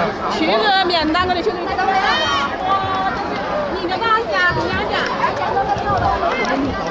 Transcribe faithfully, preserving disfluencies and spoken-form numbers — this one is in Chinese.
去热面啷个的兄弟？你的吧，下姑娘家。